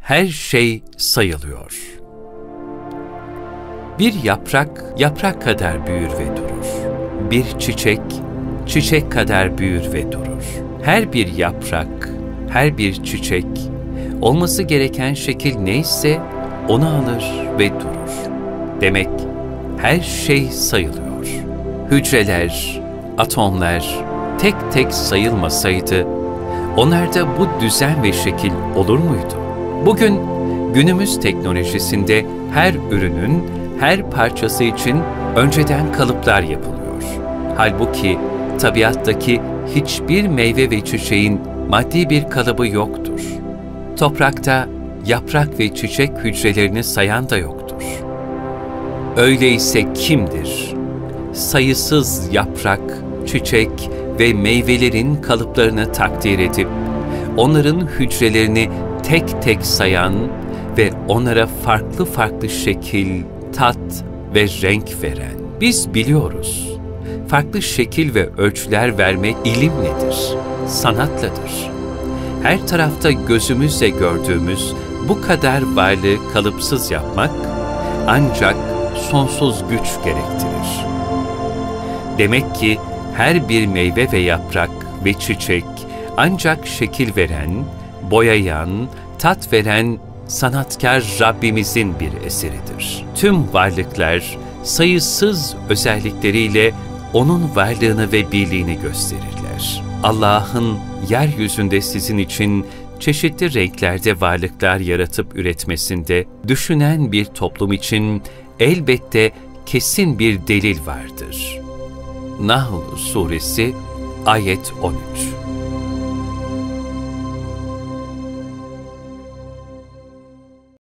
her şey sayılıyor. Bir yaprak, yaprak kadar büyür ve durur. Bir çiçek, çiçek kadar büyür ve durur. Her bir yaprak, her bir çiçek, olması gereken şekil neyse onu alır ve durur. Demek her şey sayılıyor. Hücreler, atomlar tek tek sayılmasaydı, onlarda bu düzen ve şekil olur muydu? Bugün günümüz teknolojisinde her ürünün her parçası için önceden kalıplar yapılıyor. Halbuki tabiattaki hiçbir meyve ve çiçeğin maddi bir kalıbı yoktur. Toprakta yaprak ve çiçek hücrelerini sayan da yoktur. Öyleyse kimdir? Sayısız yaprak, çiçek ve meyvelerin kalıplarını takdir edip, onların hücrelerini tek tek sayan ve onlara farklı farklı şekil, tat ve renk veren. Biz biliyoruz, farklı şekil ve ölçüler vermek ilimledir, sanatladır. Her tarafta gözümüzle gördüğümüz bu kadar varlığı kalıpsız yapmak ancak sonsuz güç gerektirir. Demek ki her bir meyve ve yaprak ve çiçek ancak şekil veren, boyayan, tat veren sanatkar Rabbimizin bir eseridir. Tüm varlıklar sayısız özellikleriyle O'nun varlığını ve birliğini gösterirler. Allah'ın yeryüzünde sizin için çeşitli renklerde varlıklar yaratıp üretmesinde düşünen bir toplum için elbette kesin bir delil vardır. Nahl Suresi Ayet 13.